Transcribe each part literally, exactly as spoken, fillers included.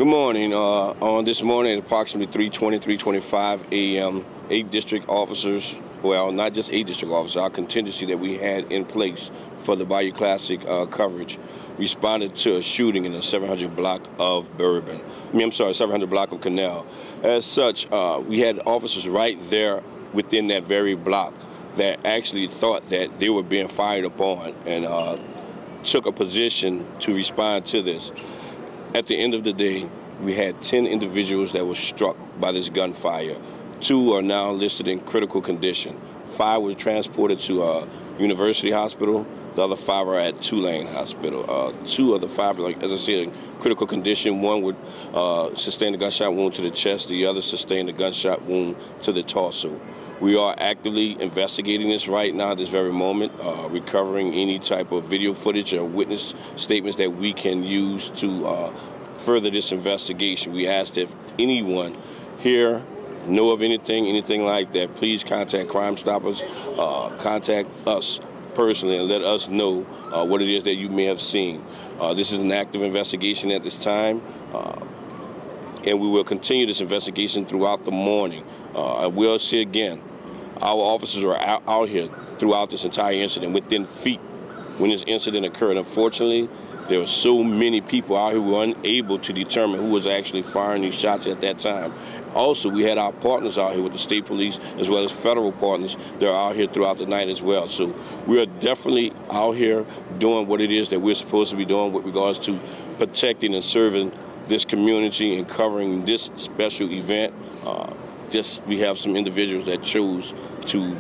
Good morning. Uh, on this morning at approximately three twenty, three twenty-five a m, eight district officers, well, not just eight district officers, our contingency that we had in place for the Bayou Classic uh, coverage responded to a shooting in the seven hundred block of Bourbon. I mean, I'm sorry, seven hundred block of Canal. As such, uh, we had officers right there within that very block that actually thought that they were being fired upon and uh, took a position to respond to this. At the end of the day, we had ten individuals that were struck by this gunfire. Two are now listed in critical condition. Five were transported to uh, University Hospital. The other five are at Tulane Hospital. Uh, two of the five, like as I said, in critical condition. One would uh, sustain a gunshot wound to the chest. The other sustained a gunshot wound to the torso. We are actively investigating this right now, this very moment, uh, recovering any type of video footage or witness statements that we can use to uh, further this investigation. We ask if anyone here know of anything, anything like that, please contact Crime Stoppers, uh, contact us personally and let us know uh, what it is that you may have seen. Uh, this is an active investigation at this time, uh, and we will continue this investigation throughout the morning. Uh, I will say again, our officers were out, out here throughout this entire incident within feet when this incident occurred. Unfortunately, there were so many people out here who were unable to determine who was actually firing these shots at that time. Also, we had our partners out here with the state police as well as federal partners that are out here throughout the night as well. So we are definitely out here doing what it is that we're supposed to be doing with regards to protecting and serving this community and covering this special event. Uh, just we have some individuals that chose to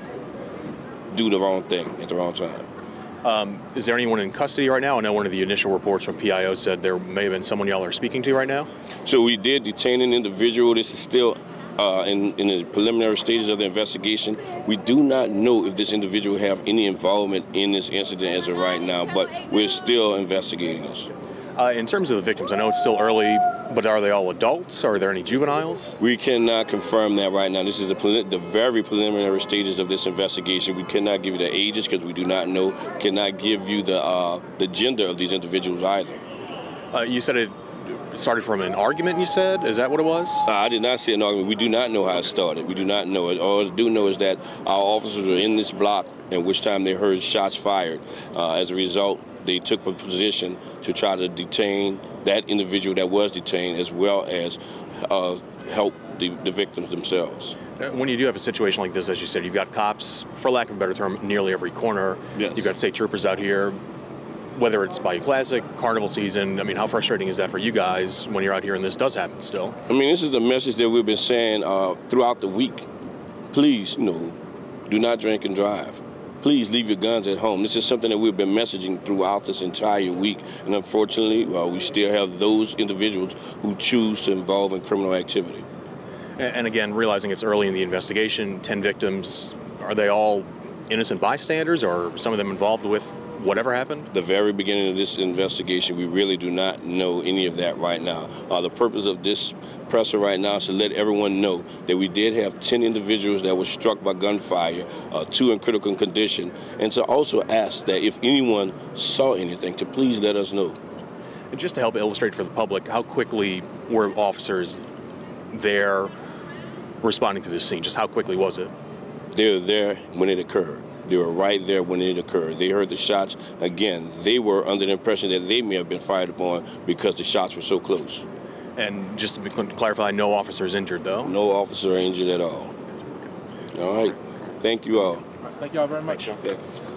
do the wrong thing at the wrong time. Um, is there anyone in custody right now? I know one of the initial reports from P I O said there may have been someone y'all are speaking to right now. So we did detain an individual. This is still uh, in, in the preliminary stages of the investigation. We do not know if this individual have any involvement in this incident as of right now, but we're still investigating this. Uh, in terms of the victims, I know it's still early, but are they all adults? Are there any juveniles? We cannot confirm that right now. This is the, the very preliminary stages of this investigation. We cannot give you the ages because we do not know, cannot give you the, uh, the gender of these individuals either. Uh, you said it started from an argument, you said? Is that what it was? Uh, I did not say an argument. We do not know how it started. We do not know it. All I do know is that our officers were in this block, at which time they heard shots fired. Uh, as a result, they took a position to try to detain that individual that was detained as well as uh, help the, the victims themselves. When you do have a situation like this, as you said, you've got cops, for lack of a better term, nearly every corner. Yes. You've got state troopers out here, whether it's Bayou Classic, Carnival season. I mean, how frustrating is that for you guys when you're out here and this does happen still? I mean, this is the message that we've been saying uh, throughout the week. Please, you know, do not drink and drive. Please leave your guns at home. This is something that we've been messaging throughout this entire week. And unfortunately, well, we still have those individuals who choose to involve in criminal activity. And again, realizing it's early in the investigation, ten victims, are they all innocent bystanders or some of them involved with whatever happened? The very beginning of this investigation, we really do not know any of that right now. Uh, the purpose of this presser right now is to let everyone know that we did have ten individuals that were struck by gunfire, uh, two in critical condition, and to also ask that if anyone saw anything, to please let us know. And just to help illustrate for the public, how quickly were officers there responding to this scene? Just how quickly was it? They were there when it occurred. They were right there when it occurred. They heard the shots. Again, they were under the impression that they may have been fired upon because the shots were so close. And just to clarify, no officers injured, though? No officer injured at all. All right. Thank you all. Thank you all very much. Okay.